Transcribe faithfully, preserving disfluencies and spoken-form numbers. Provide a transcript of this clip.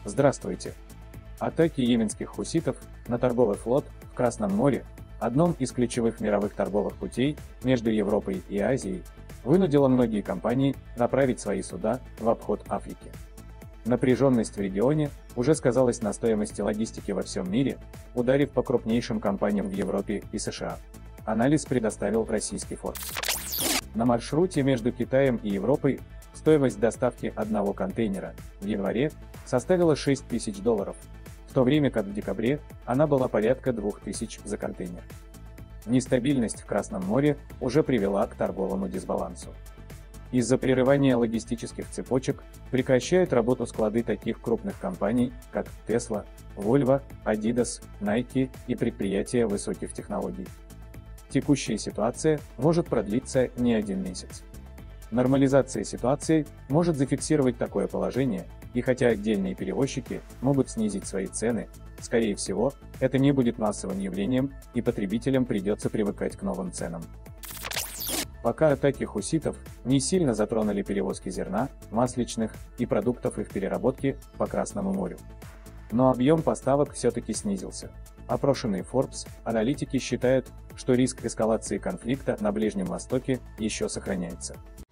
Здравствуйте! Атаки йеменских хуситов на торговый флот в Красном море, одном из ключевых мировых торговых путей между Европой и Азией, вынудило многие компании направить свои суда в обход Африки. Напряженность в регионе уже сказалась на стоимости логистики во всем мире, ударив по крупнейшим компаниям в Европе и США. Анализ предоставил российский Forbes. На маршруте между Китаем и Европой стоимость доставки одного контейнера в январе составила шесть тысяч долларов, в то время как в декабре она была порядка двух тысяч за контейнер. Нестабильность в Красном море уже привела к торговому дисбалансу. Из-за прерывания логистических цепочек прекращают работу склады таких крупных компаний, как Tesla, Volvo, Adidas, Nike и предприятия высоких технологий. Текущая ситуация может продлиться не один месяц. Нормализация ситуации может зафиксировать такое положение, и хотя отдельные перевозчики могут снизить свои цены, скорее всего, это не будет массовым явлением, и потребителям придется привыкать к новым ценам. Пока атаки хуситов не сильно затронули перевозки зерна, масличных и продуктов их переработки по Красному морю. Но объем поставок все-таки снизился. Опрошенные Forbes аналитики считают, что риск эскалации конфликта на Ближнем Востоке еще сохраняется.